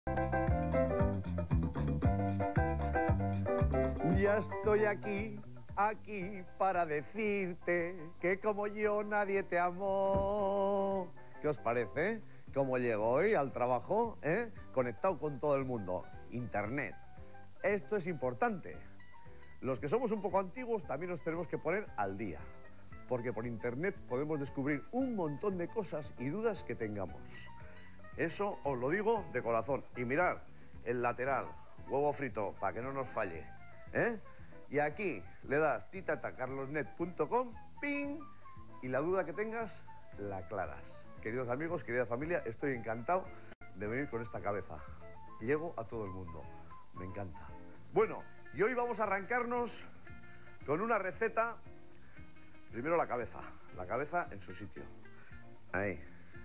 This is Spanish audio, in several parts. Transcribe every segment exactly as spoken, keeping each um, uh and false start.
Ya estoy aquí, aquí para decirte que como yo nadie te amó. ¿Qué os parece? ¿Cómo llego hoy al trabajo? ¿Eh? Conectado con todo el mundo. Internet. Esto es importante. Los que somos un poco antiguos también nos tenemos que poner al día. Porque por internet podemos descubrir un montón de cosas y dudas que tengamos. Eso os lo digo de corazón. Y mirad, el lateral, huevo frito, para que no nos falle. ¿Eh? Y aquí le das titata carlosnet punto com, ping, y la duda que tengas, la aclaras. Queridos amigos, querida familia, estoy encantado de venir con esta cabeza. Llego a todo el mundo. Me encanta. Bueno, y hoy vamos a arrancarnos con una receta. Primero la cabeza. La cabeza en su sitio. Ahí.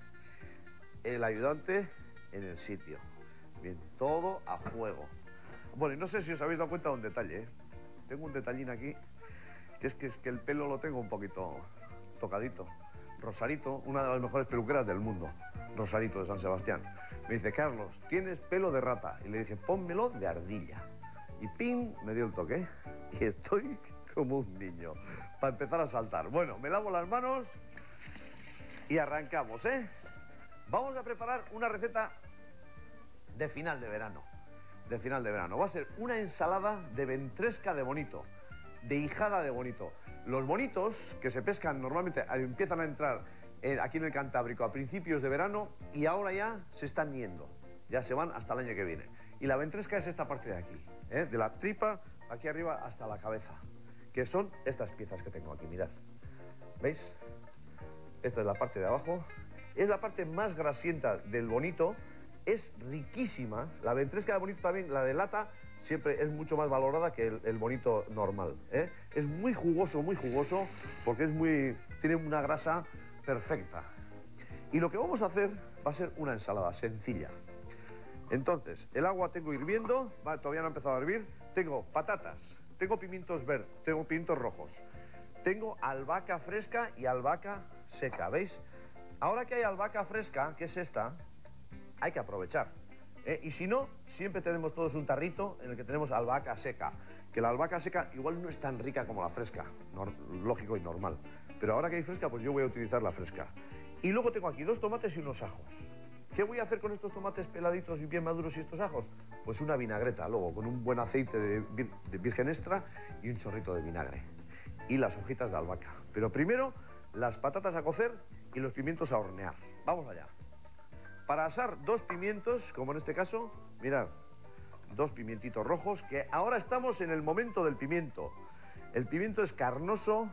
El ayudante en el sitio. Bien, todo a fuego. Bueno, y no sé si os habéis dado cuenta de un detalle, ¿eh? Tengo un detallín aquí, que es que, es que el pelo lo tengo un poquito tocadito. Rosarito, una de las mejores peluqueras del mundo, Rosarito de San Sebastián, me dice: Carlos, tienes pelo de rata. Y le dije: pónmelo de ardilla. Y ¡pim! Me dio el toque. Y estoy como un niño, para empezar a saltar. Bueno, me lavo las manos y arrancamos, ¿eh? Vamos a preparar una receta de final de verano. De final de verano. Va a ser una ensalada de ventresca de bonito, de hijada de bonito. Los bonitos que se pescan normalmente empiezan a entrar en, aquí en el Cantábrico a principios de verano y ahora ya se están yendo. Ya se van hasta el año que viene. Y la ventresca es esta parte de aquí, ¿eh? De la tripa aquí arriba hasta la cabeza, que son estas piezas que tengo aquí, mirad. ¿Veis? Esta es la parte de abajo. Es la parte más grasienta del bonito. Es riquísima. La ventresca de bonito también, la de lata, siempre es mucho más valorada que el, el bonito normal, ¿eh? Es muy jugoso, muy jugoso, porque es muy, tiene una grasa perfecta. Y lo que vamos a hacer va a ser una ensalada sencilla. Entonces, el agua tengo hirviendo, va, todavía no ha empezado a hervir. Tengo patatas, tengo pimientos verdes, tengo pimientos rojos, tengo albahaca fresca y albahaca seca, ¿veis? Ahora que hay albahaca fresca, que es esta, hay que aprovechar, ¿eh? Y si no, siempre tenemos todos un tarrito en el que tenemos albahaca seca. Que la albahaca seca igual no es tan rica como la fresca, lógico y normal. Pero ahora que hay fresca, pues yo voy a utilizar la fresca. Y luego tengo aquí dos tomates y unos ajos. ¿Qué voy a hacer con estos tomates peladitos y bien maduros y estos ajos? Pues una vinagreta, luego con un buen aceite de, vir de virgen extra y un chorrito de vinagre. Y las hojitas de albahaca. Pero primero, las patatas a cocer y los pimientos a hornear. Vamos allá. Para asar dos pimientos, como en este caso, mirad, dos pimientitos rojos, que ahora estamos en el momento del pimiento. El pimiento es carnoso,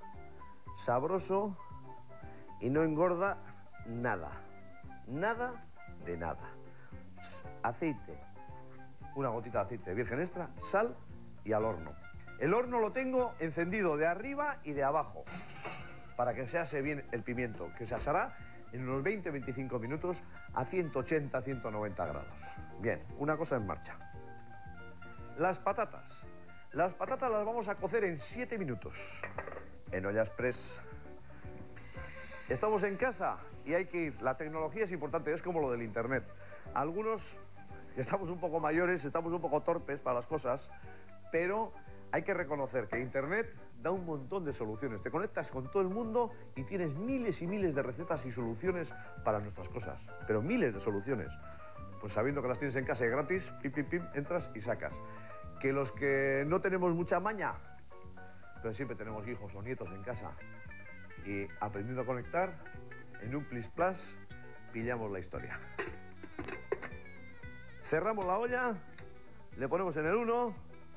sabroso y no engorda nada. Nada de nada. Aceite, una gotita de aceite de virgen extra, sal y al horno. El horno lo tengo encendido de arriba y de abajo, para que se ase bien el pimiento, que se asará en unos veinte a veinticinco minutos a ciento ochenta a ciento noventa grados. Bien, una cosa en marcha. Las patatas. Las patatas las vamos a cocer en siete minutos. En olla express. Estamos en casa y hay que ir. La tecnología es importante, es como lo del internet. Algunos, que estamos un poco mayores, estamos un poco torpes para las cosas, pero hay que reconocer que internet da un montón de soluciones. Te conectas con todo el mundo y tienes miles y miles de recetas y soluciones para nuestras cosas. Pero miles de soluciones. Pues sabiendo que las tienes en casa y gratis, pim, pim, pim, entras y sacas. Que los que no tenemos mucha maña, pero siempre tenemos hijos o nietos en casa, y aprendiendo a conectar, en un plis plas, pillamos la historia. Cerramos la olla, le ponemos en el uno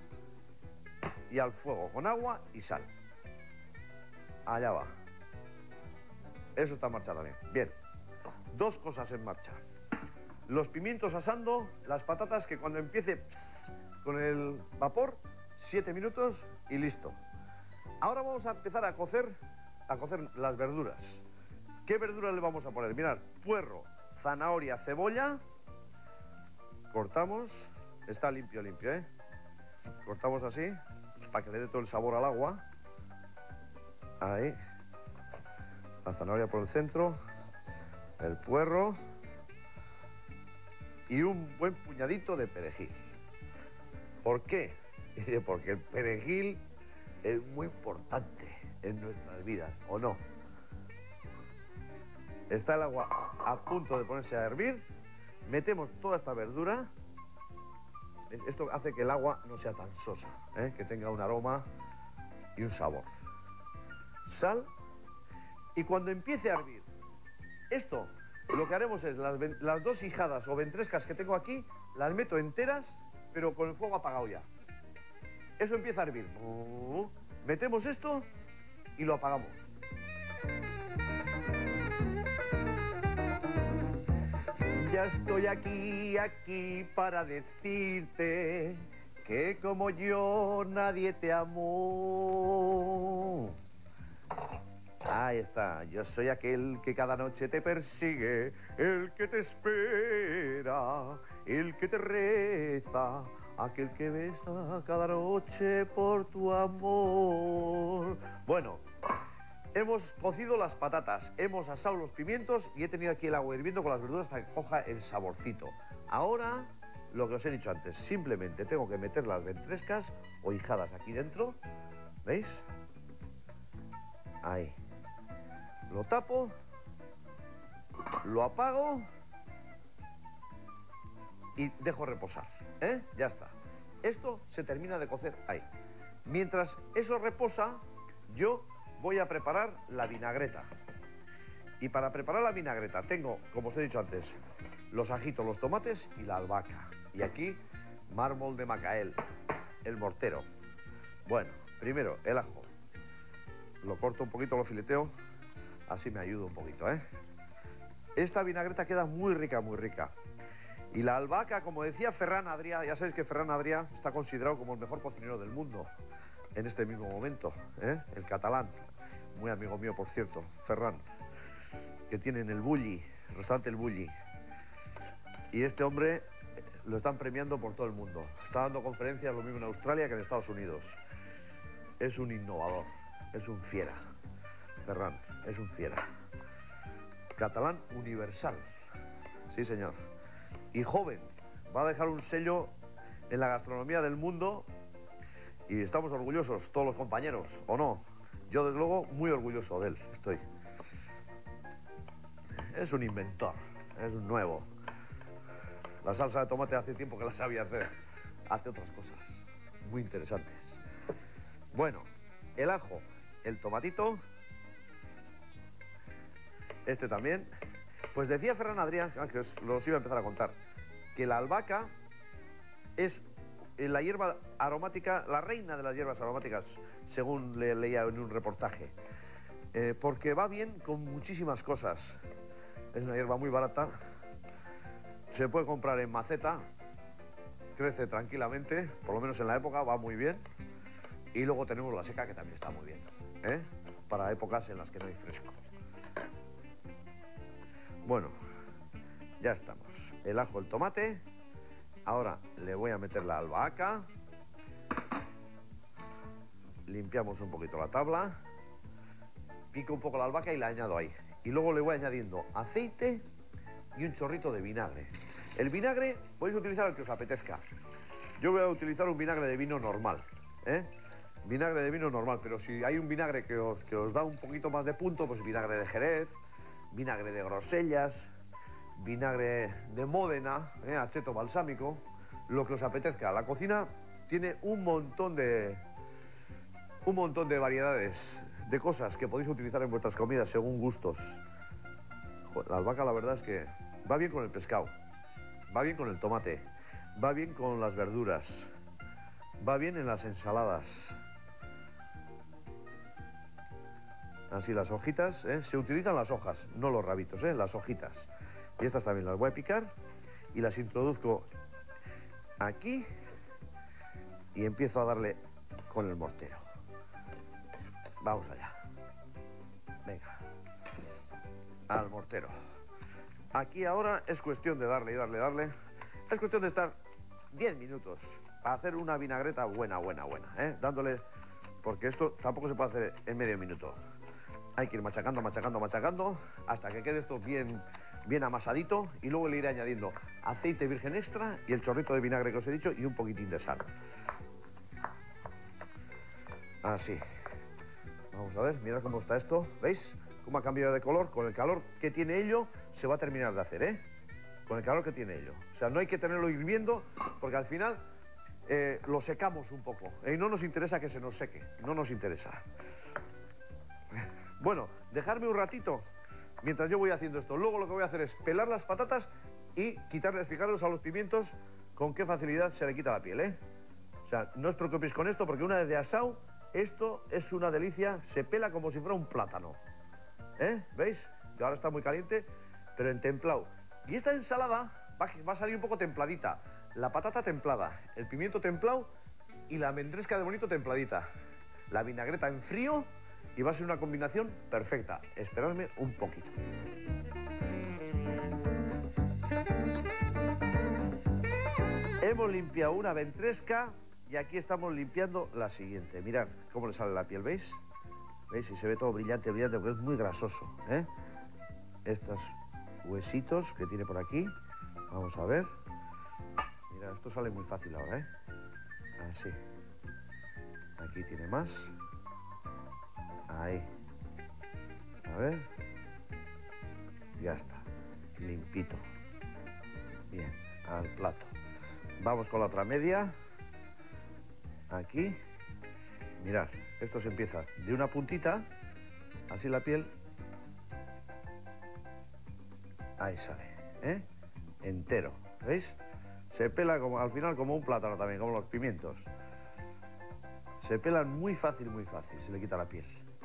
y al fuego, con agua y sal. Allá va. Eso está en marcha también. Bien, dos cosas en marcha. Los pimientos asando, las patatas que cuando empiece pss, con el vapor, siete minutos y listo. Ahora vamos a empezar a cocer, a cocer las verduras. ¿Qué verduras le vamos a poner? Mirad, puerro, zanahoria, cebolla. Cortamos, está limpio, limpio, ¿eh? Cortamos así, para que le dé todo el sabor al agua. Ahí. La zanahoria por el centro. El puerro. y un buen puñadito de perejil. ¿Por qué? Porque el perejil es muy importante en nuestras vidas, ¿o no? Está el agua a punto de ponerse a hervir, metemos toda esta verdura. Esto hace que el agua no sea tan sosa, ¿eh? Que tenga un aroma y un sabor. Sal, y cuando empiece a hervir, esto lo que haremos es las, las dos hijadas o ventrescas que tengo aquí, las meto enteras, pero con el fuego apagado ya. Eso empieza a hervir. Metemos esto y lo apagamos. Ya estoy aquí, aquí para decirte que como yo nadie te amó. Ahí está, yo soy aquel que cada noche te persigue, el que te espera, el que te reza, aquel que besa cada noche por tu amor. Bueno, hemos cocido las patatas, hemos asado los pimientos y he tenido aquí el agua hirviendo con las verduras para que coja el saborcito. Ahora, lo que os he dicho antes, simplemente tengo que meter las ventrescas o hijadas aquí dentro, ¿veis? Ahí. Lo tapo, lo apago y dejo reposar, ¿eh? Ya está. Esto se termina de cocer ahí. Mientras eso reposa, yo voy a preparar la vinagreta. Y para preparar la vinagreta tengo, como os he dicho antes, los ajitos, los tomates y la albahaca. Y aquí, mármol de Macael, el mortero. Bueno, primero el ajo. Lo corto un poquito, lo fileteo. Así me ayudo un poquito, ¿eh? Esta vinagreta queda muy rica, muy rica. Y la albahaca, como decía Ferran Adrià, ya sabéis que Ferran Adrià está considerado como el mejor cocinero del mundo en este mismo momento, ¿eh? El catalán, muy amigo mío, por cierto, Ferran, que tiene en el Bulli, el restaurante El Bulli. Y este hombre lo están premiando por todo el mundo. Está dando conferencias lo mismo en Australia que en Estados Unidos. Es un innovador, es un fiera. Ferran, es un fiera. Catalán universal. Sí, señor. Y joven. Va a dejar un sello en la gastronomía del mundo y estamos orgullosos, todos los compañeros, ¿o no? Yo, desde luego, muy orgulloso de él, estoy. Es un inventor, es un nuevo. La salsa de tomate hace tiempo que la sabía hacer. Hace otras cosas muy interesantes. Bueno, el ajo, el tomatito... Este también. Pues decía Ferran Adrià, que os los iba a empezar a contar, que la albahaca es la hierba aromática, la reina de las hierbas aromáticas, según le leía en un reportaje. Eh, porque va bien con muchísimas cosas. Es una hierba muy barata. Se puede comprar en maceta. Crece tranquilamente, por lo menos en la época, va muy bien. Y luego tenemos la seca, que también está muy bien, ¿eh? Para épocas en las que no hay fresco. Bueno, ya estamos. El ajo, el tomate. Ahora le voy a meter la albahaca. Limpiamos un poquito la tabla. Pico un poco la albahaca y la añado ahí. Y luego le voy añadiendo aceite y un chorrito de vinagre. El vinagre podéis utilizar el que os apetezca. Yo voy a utilizar un vinagre de vino normal, ¿eh? Vinagre de vino normal, pero si hay un vinagre que os, que os da un poquito más de punto, pues vinagre de Jerez, vinagre de grosellas, vinagre de Módena, ¿eh? Aceto balsámico, lo que os apetezca. La cocina tiene un montón de un montón de variedades de cosas que podéis utilizar en vuestras comidas según gustos. Joder, la albahaca, la verdad es que va bien con el pescado, va bien con el tomate, va bien con las verduras, va bien en las ensaladas. Así las hojitas, ¿eh? Se utilizan las hojas, no los rabitos, ¿eh? Las hojitas. Y estas también las voy a picar y las introduzco aquí y empiezo a darle con el mortero. Vamos allá. Venga. Al mortero. Aquí ahora es cuestión de darle y darle, darle. Es cuestión de estar diez minutos para hacer una vinagreta buena, buena, buena, ¿eh? Dándole, porque esto tampoco se puede hacer en medio minuto. Hay que ir machacando, machacando, machacando, hasta que quede esto bien, bien amasadito, y luego le iré añadiendo aceite virgen extra y el chorrito de vinagre que os he dicho y un poquitín de sal. Así. Vamos a ver, mirad cómo está esto, ¿veis? Cómo ha cambiado de color. Con el calor que tiene ello, se va a terminar de hacer, ¿eh? Con el calor que tiene ello. O sea, no hay que tenerlo hirviendo, porque al final eh, lo secamos un poco. ¿eh? Y no nos interesa que se nos seque, no nos interesa. Bueno, dejarme un ratito mientras yo voy haciendo esto. Luego lo que voy a hacer es pelar las patatas y quitarles, fijaros a los pimientos con qué facilidad se le quita la piel, ¿eh? O sea, no os preocupéis con esto, porque una vez de asado, esto es una delicia, se pela como si fuera un plátano. ¿Eh? ¿Veis? Que ahora está muy caliente, pero en templado. Y esta ensalada va, va a salir un poco templadita. La patata templada, el pimiento templado y la almendresca de bonito templadita. La vinagreta en frío y va a ser una combinación perfecta. Esperadme un poquito. Hemos limpiado una ventresca y aquí estamos limpiando la siguiente. Mirad cómo le sale la piel, ¿veis? ¿Veis? Y se ve todo brillante, brillante, porque es muy grasoso, ¿eh? Estos huesitos que tiene por aquí. Vamos a ver. Mira, esto sale muy fácil ahora, ¿eh? Así. Aquí tiene más. Ahí. A ver. Ya está. Limpito. Bien, al plato. Vamos con la otra media. Aquí. Mirad, esto se empieza de una puntita, así la piel. Ahí sale, ¿eh? Entero, ¿veis? Se pela como, al final como un plátano también, como los pimientos. Se pelan muy fácil, muy fácil, se le quita la piel.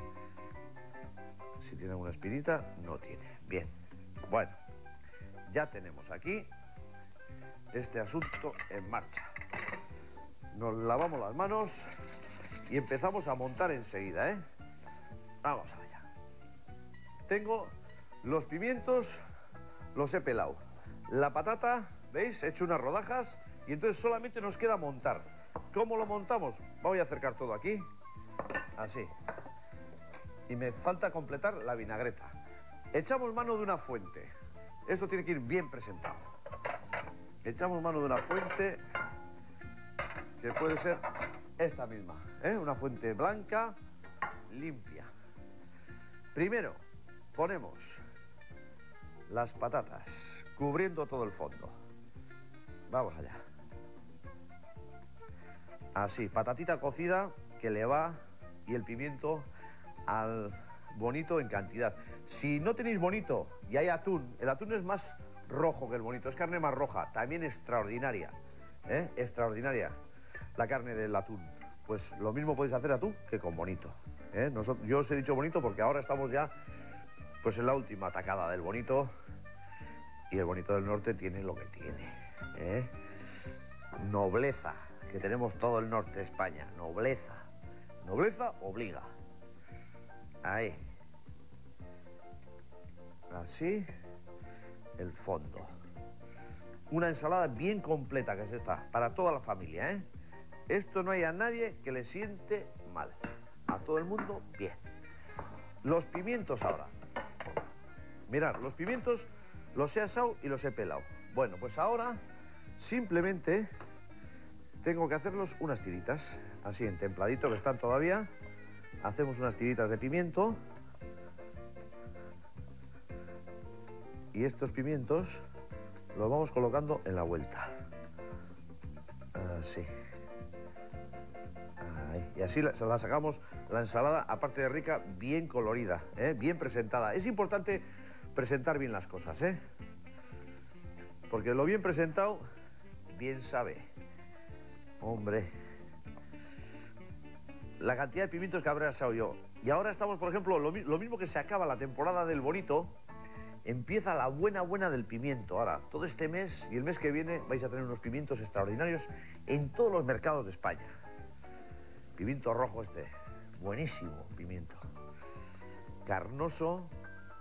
Si tiene una espinita, no tiene. Bien, bueno, ya tenemos aquí este asunto en marcha. Nos lavamos las manos y empezamos a montar enseguida, ¿eh? Vamos allá. Tengo los pimientos, los he pelado. La patata, ¿veis? He hecho unas rodajas y entonces solamente nos queda montar. ¿Cómo lo montamos? Voy a acercar todo aquí. Así. Y me falta completar la vinagreta. Echamos mano de una fuente. Esto tiene que ir bien presentado. Echamos mano de una fuente que puede ser esta misma, ¿eh? Una fuente blanca, limpia. Primero, ponemos las patatas, cubriendo todo el fondo. Vamos allá. Así, patatita cocida que le va, y el pimiento al bonito en cantidad. Si no tenéis bonito y hay atún, el atún es más rojo que el bonito, es carne más roja, también extraordinaria, ¿eh? Extraordinaria la carne del atún. Pues lo mismo podéis hacer atún que con bonito, ¿eh? Nosotros, yo os he dicho bonito porque ahora estamos ya pues en la última atacada del bonito, y el bonito del norte tiene lo que tiene, ¿eh? Nobleza, que tenemos todo el norte de España, nobleza. Nobleza obliga. Ahí. Así, el fondo. Una ensalada bien completa que es esta, para toda la familia, ¿eh? Esto no hay a nadie que le siente mal. A todo el mundo, bien. Los pimientos ahora. Mirad, los pimientos los he asado y los he pelado. Bueno, pues ahora simplemente tengo que hacerlos unas tiritas. Así, en templadito, que están todavía. Hacemos unas tiritas de pimiento. Y estos pimientos los vamos colocando en la vuelta. Así. Ahí. Y así la, la sacamos la ensalada, aparte de rica, bien colorida, ¿eh? Bien presentada. Es importante presentar bien las cosas, ¿eh? Porque lo bien presentado, bien sabe. Hombre. La cantidad de pimientos que habré asado yo. Y ahora estamos, por ejemplo, lo, lo mismo que se acaba la temporada del bonito, empieza la buena buena del pimiento. Ahora, todo este mes y el mes que viene vais a tener unos pimientos extraordinarios en todos los mercados de España. Pimiento rojo este, buenísimo pimiento. Carnoso,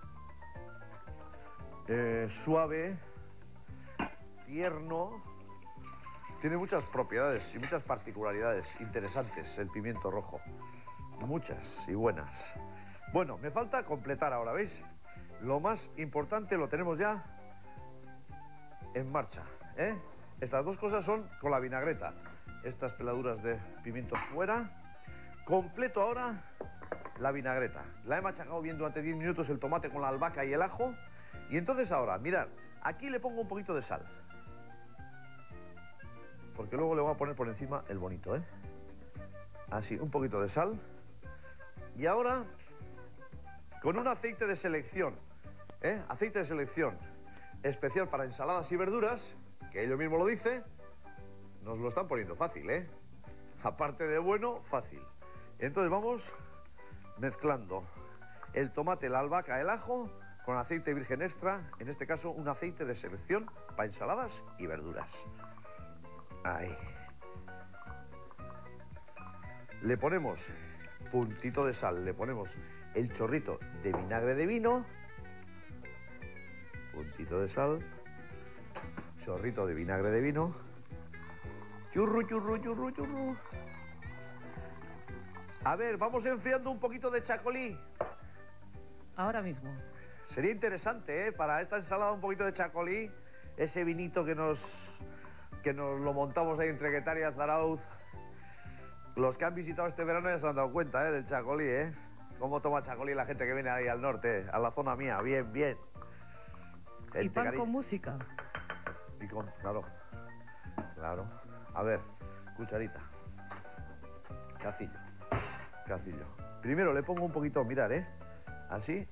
eh, suave, tierno. Tiene muchas propiedades y muchas particularidades interesantes el pimiento rojo. Muchas y buenas. Bueno, me falta completar ahora, ¿veis? lo más importante lo tenemos ya en marcha, ¿eh? Estas dos cosas son con la vinagreta. Estas peladuras de pimientos fuera. Completo ahora la vinagreta. La he machacado bien durante diez minutos el tomate con la albahaca y el ajo. Y entonces ahora, mirad, aquí le pongo un poquito de sal. Porque luego le voy a poner por encima el bonito, ¿eh? Así, un poquito de sal. Y ahora, con un aceite de selección, ¿eh? Aceite de selección especial para ensaladas y verduras, que ello mismo lo dice, nos lo están poniendo fácil, ¿eh? Aparte de bueno, fácil. Entonces vamos mezclando el tomate, la albahaca, el ajo con aceite virgen extra, en este caso un aceite de selección para ensaladas y verduras. Ahí. Le ponemos puntito de sal, le ponemos el chorrito de vinagre de vino, puntito de sal, chorrito de vinagre de vino, churru, churru, churru, churru. A ver, vamos enfriando un poquito de chacolí. Ahora mismo. Sería interesante, ¿eh? Para esta ensalada un poquito de chacolí, ese vinito que nos, que nos lo montamos ahí entre Guetaria y Zarauz. Los que han visitado este verano ya se han dado cuenta, ¿eh? Del chacolí, ¿eh? Cómo toma chacolí la gente que viene ahí al norte, a la zona mía. Bien, bien. Y pan cariño. Con música. Y con, claro, claro. A ver, cucharita. Cacillo, cacillo. Primero le pongo un poquito, mirar, ¿eh? Así.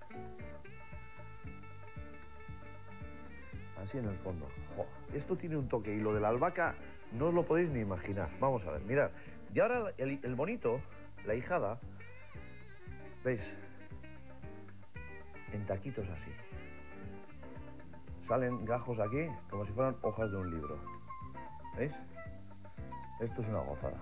Así en el fondo. Jo, esto tiene un toque y lo de la albahaca no os lo podéis ni imaginar. Vamos a ver, mirad. Y ahora el, el bonito, la hijada, ¿veis? En taquitos así. Salen gajos aquí como si fueran hojas de un libro. ¿Veis? Esto es una gozada.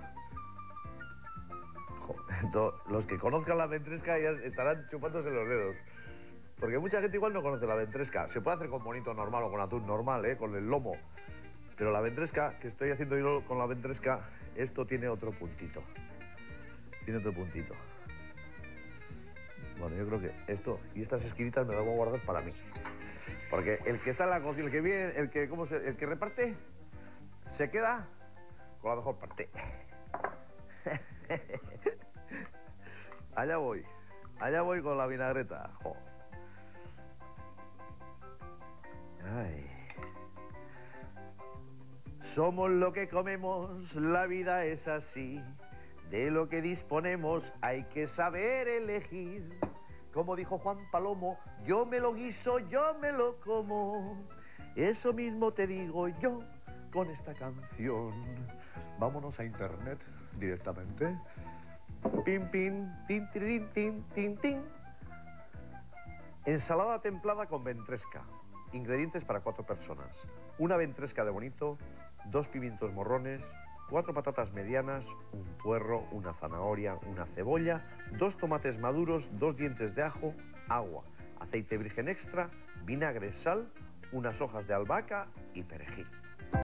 Jo, los que conozcan la ventresca ya estarán chupándose los dedos. Porque mucha gente igual no conoce la ventresca. Se puede hacer con bonito normal o con atún normal, ¿eh? Con el lomo. Pero la ventresca, que estoy haciendo yo con la ventresca, esto tiene otro puntito. Tiene otro puntito. Bueno, yo creo que esto y estas esquinitas me las voy a guardar para mí. Porque el que está en la cocina, el que viene, el que, ¿cómo se, el que reparte, se queda con la mejor parte. Allá voy. Allá voy con la vinagreta. Jo. Ay. Somos lo que comemos, la vida es así. De lo que disponemos hay que saber elegir. Como dijo Juan Palomo, yo me lo guiso, yo me lo como. Eso mismo te digo yo con esta canción. Vámonos a internet directamente. Pim, pim, tin, tin, tin, tin, tin. Ensalada templada con ventresca. Ingredientes para cuatro personas. Una ventresca de bonito, dos pimientos morrones, cuatro patatas medianas, un puerro, una zanahoria, una cebolla, dos tomates maduros, dos dientes de ajo, agua, aceite virgen extra, vinagre, sal, unas hojas de albahaca y perejil.